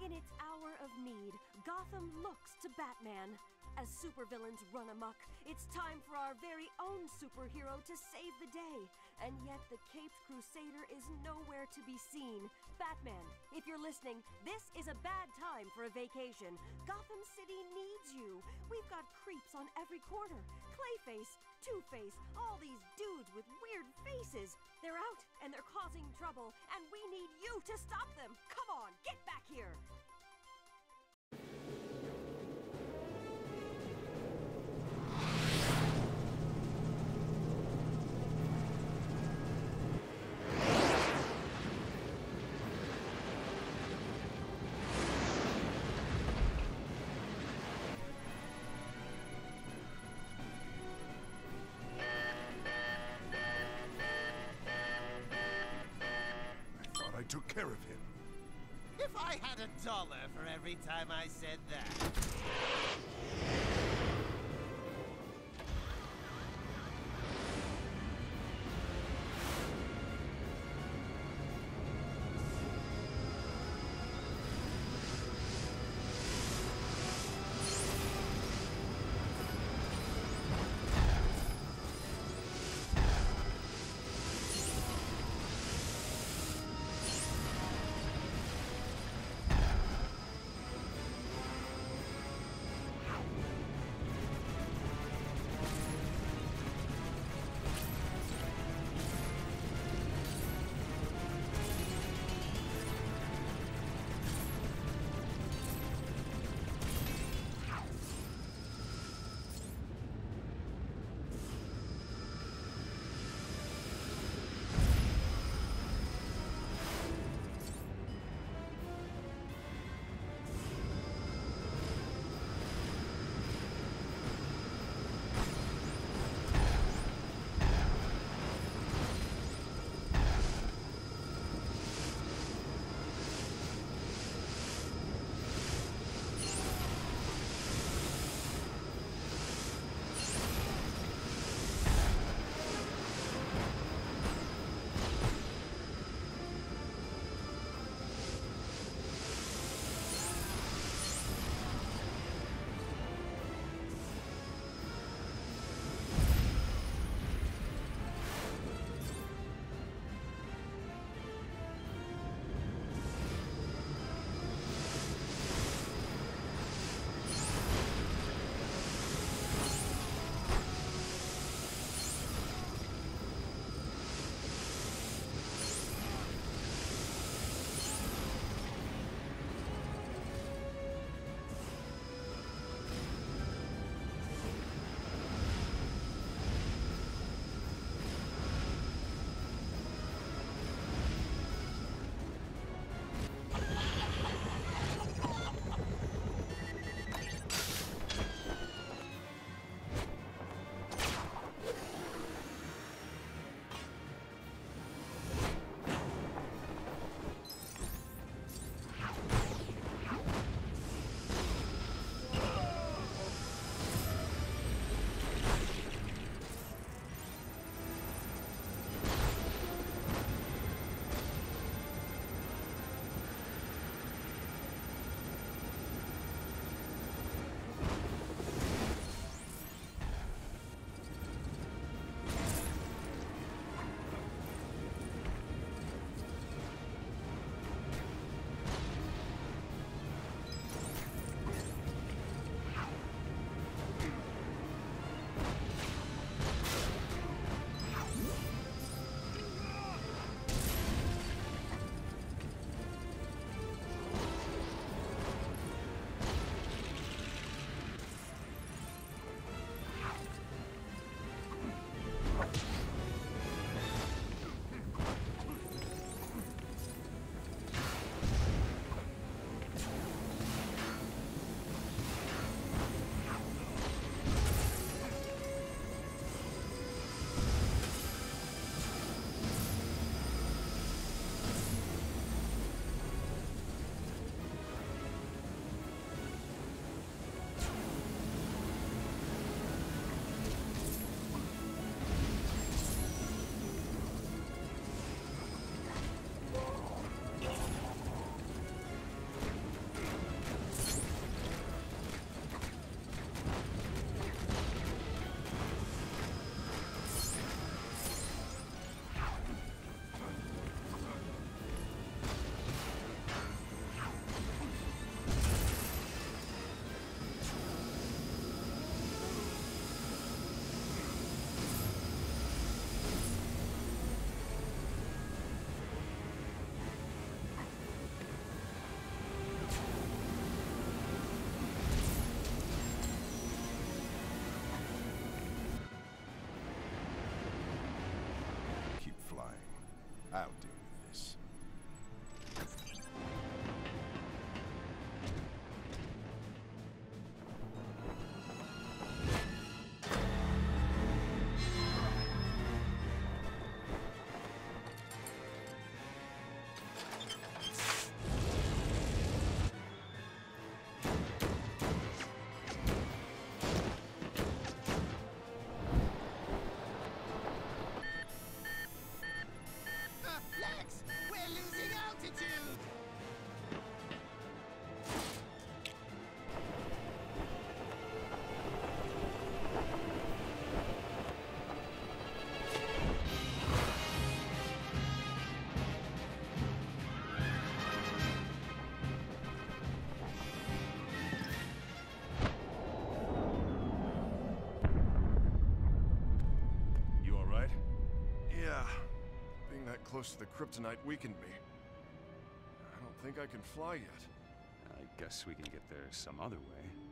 In its hour of need, Gotham looks to Batman. As supervillains run amok, it's time for our very own superhero to save the day. And yet the Caped Crusader is nowhere to be seen. Batman, if you're listening, this is a bad time for a vacation. Gotham City needs you. We've got creeps on every corner. Clayface, Two-Face, all these dudes with weird faces. They're out and they're causing trouble, and we need you to stop them. Come on, get back here. I took care of him. If I had $1 for every time I said that. I'll deal with this. Lex, we're losing altitude! You alright? Yeah. Being that close to the kryptonite weakened me. I don't think I can fly yet. I guess we can get there some other way.